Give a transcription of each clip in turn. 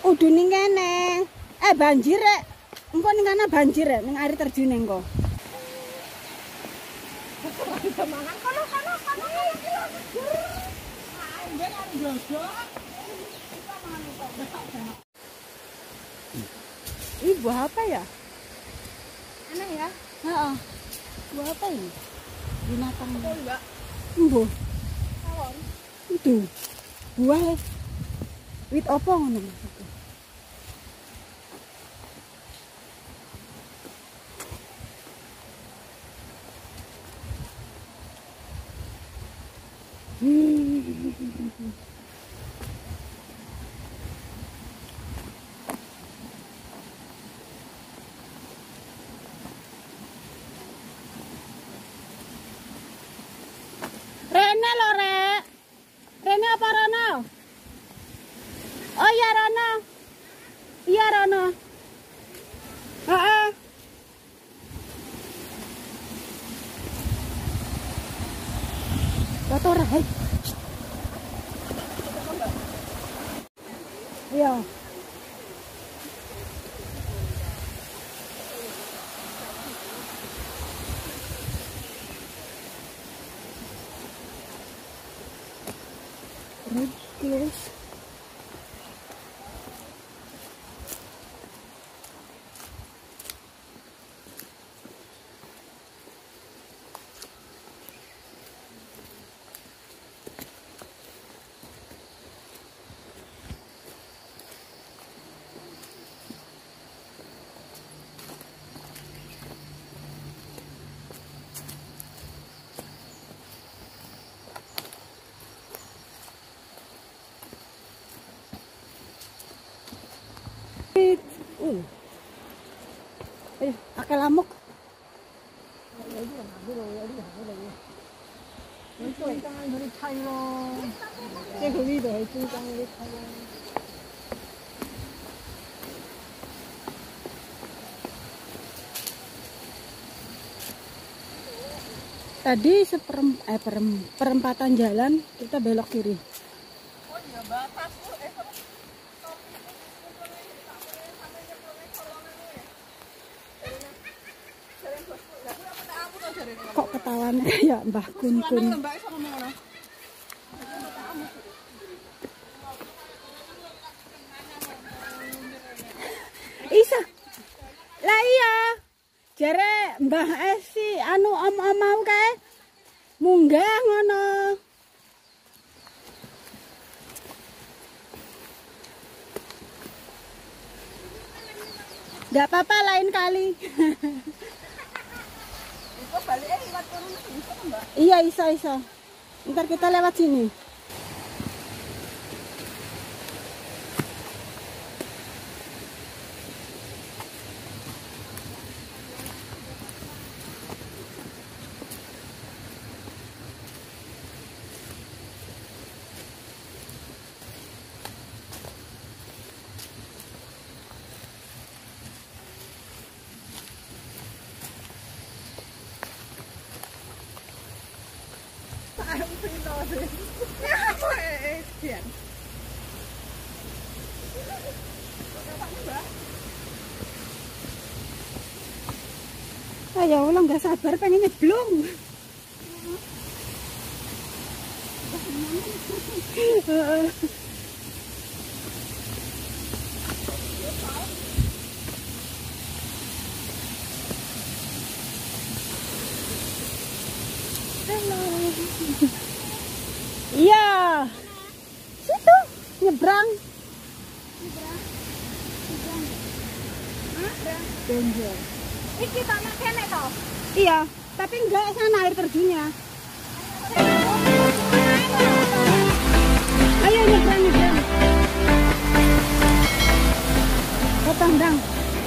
Udah ning kene. Banjir rek. Engko ning kana banjir rek ning air terjun engko. Ini buah apa ya? Aneh ya? Heeh. Buah apa ini? Binatang. Enggak. Embuh. Tawon. Itu. Buah. Wit apa ngono maksudnya? Rene lo Rek. Rene apa Rono? Oh iya Rono. Iya Rono. Heeh. Kotor hai. Iya. Ridiculous. Pakai lamuk. Tadi perempatan jalan kita belok kiri. Oh iya, batas tuh. Kok ketahuan kayak Mbah Kun Kun. Isa. Lah iya. Jare Mbah Esi anu om-om mau kae munggah ngono. Enggak apa-apa lain kali. Iya iso. Ntar kita lewat sini. Ya Allah nggak sabar pengen nyeblong. Iya. Situ nyebrang. Benjol. Iki tanah kene toh? Iya, tapi enggak sana air terjunnya. Ayo nyebrang. Tendang.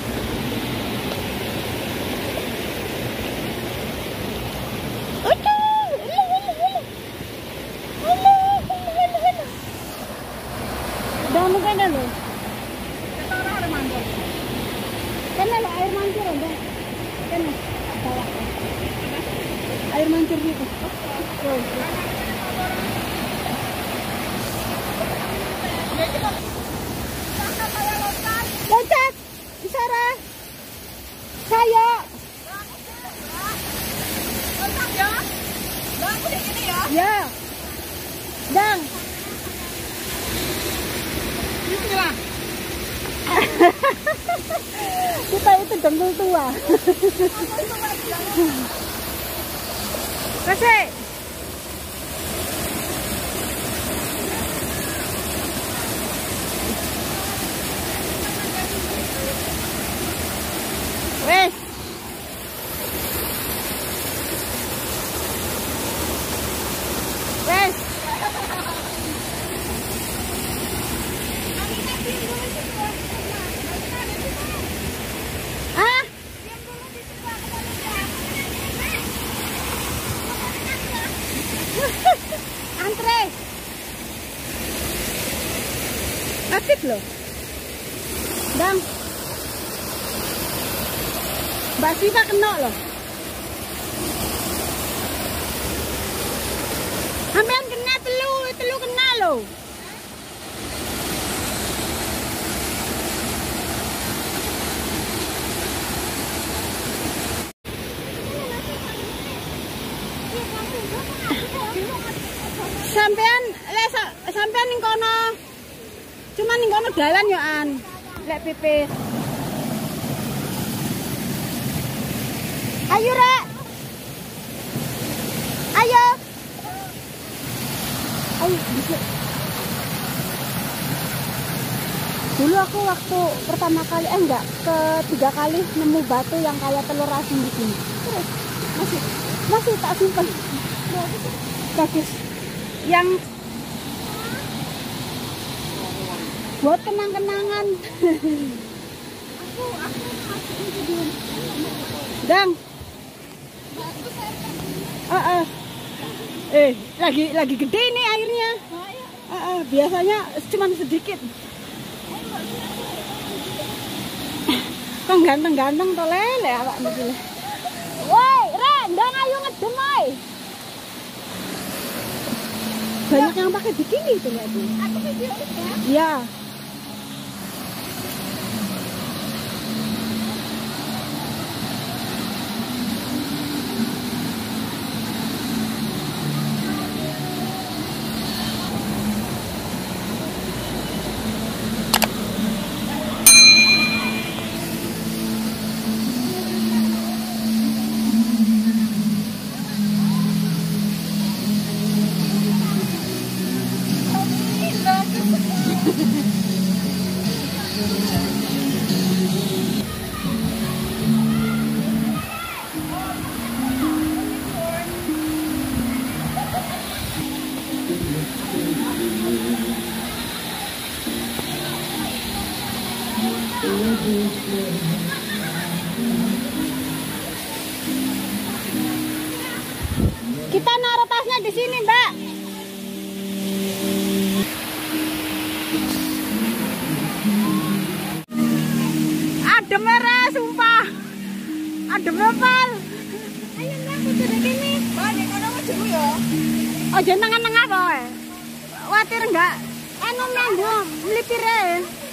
Udah mungkin dulu. Kan ada air mancur ada. Kan bawah. Air mancur gitu. Tuh. Loncat. Isara. Saya. Loncat ya. Bang, udah gini ya. Ya. Dang. Bismillah. Kita itu dengkul tua. Kasih. Wes. Wes. Ah? Antre. Aktif loh. Bang. Mbak Siva kena loh. Sampean kena telu kena loh. Sampean ning kono. Cuma ning kono dalan yo an. Lek pipis. Ayo, Rek. Ayo. Ayo, bisa. Dulu aku waktu pertama kali, ketiga kali nemu batu yang kayak telur asin di sini. Terus masih tak simpan. Bagus. Yang buat kenang-kenangan. Dang. Lagi gede nih airnya. Biasanya cuma sedikit. Kok ganteng-ganteng to lele awak niki. Woi, Ren, ndang ayo ngedem ae. Banyak yang pakai bikini itu lihat tuh. Aku video ya. Iya. Kita naruh tasnya di sini, Mbak. Adem merah, sumpah. Adem lepal. Ayo Mbak, aku sudah gini. Mbak, di kono maju ya. Oh, jenengan nang apa wae? Watir enggak? Anu nanggung, melipire.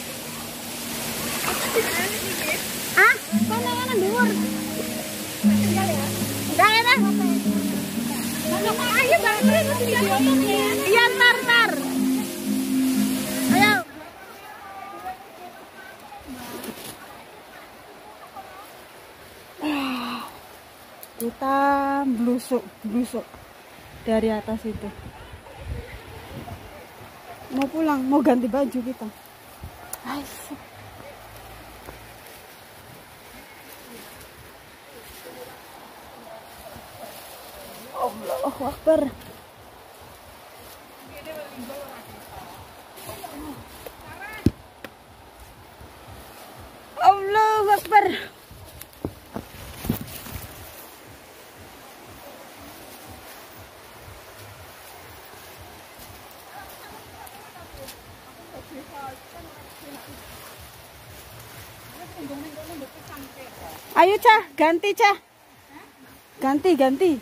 Ah, kono dhuwur. Tinggal ya. Dah ya, Mbak. Ayo Mbak, video ya. Iya, ntar. Ayo. Kita blusuk dari atas itu. Mau pulang, mau ganti baju kita. Asyik. Allahu Akbar. Allahu Akbar. Ayo Cah, ganti Cah. Ganti.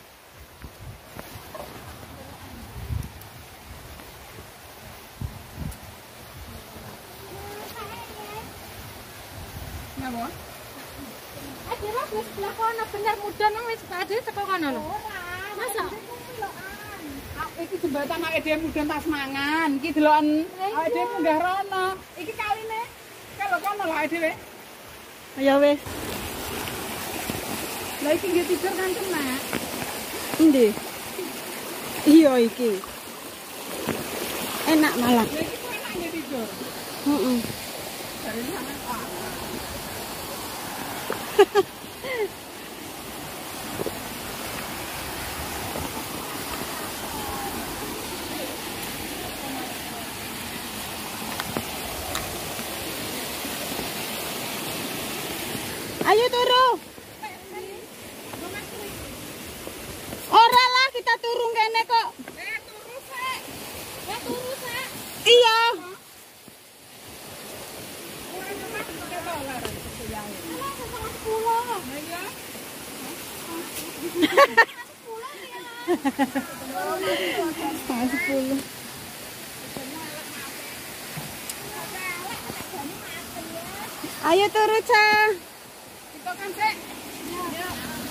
Napa? Dewa wis sebelah kono bener mudan nang wis ade teko kono lho. Masa? Iki jembatan awake dhewe mudhun tas mangan. Iki deloken awake dhewe munggah rono. Iki kaline. Kalau kono lho awake dhewe. Ya wis. Lah iki nggih tidur kan tenan. Endi? Iya iki. Enak malah. Lah iki kok enak nggih tidur. Heeh. Jarene sampe Ayo turu. Ora lah kita turun kene kok. turu sik. Turu sik. Iya. Ora nyemak pakai dolar itu yang. Lah setengah 10. Lah iya. Setengah 10. Ayo turu, Ca. Kita kan sik. Ya.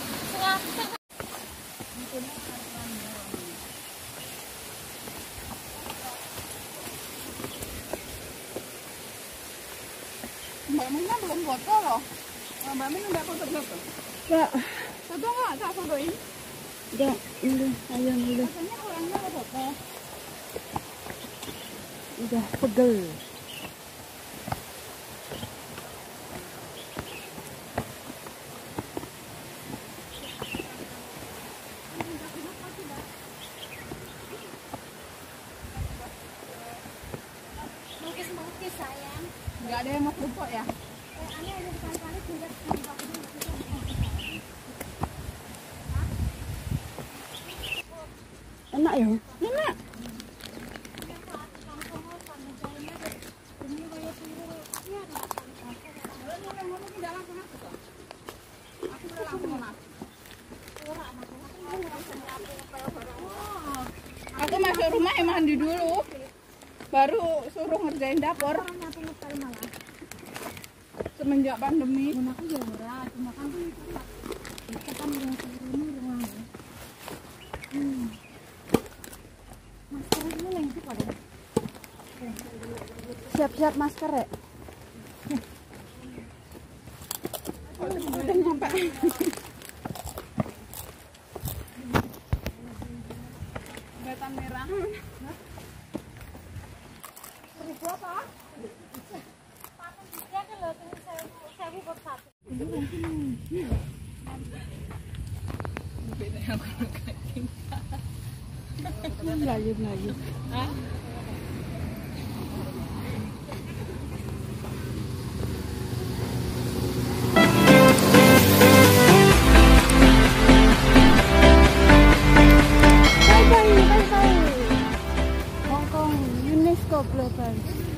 Mbak Mina belum foto loh. Mbak Mina udah foto-foto. Enggak. Foto nggak? Tak fotoin. Enggak, ini ayo dulu. Rasanya orangnya udah foto. Udah pegel. Mungkis sayang. Nggak ada yang mau foto ya? Enak ya? Enak. Aku masuk rumah mandi dulu, baru suruh ngerjain dapur. Semenjak pandemi. Aku ya ora, cuma kan kita kan yang turun rumah. Masker ini lagi pada. Siap-siap masker ya. Udah nyampe. Batan merah. Seribu apa? Dia kan loh, saya buat satu. Melayu. Hah? Bye-bye. Hong Kong UNESCO Global.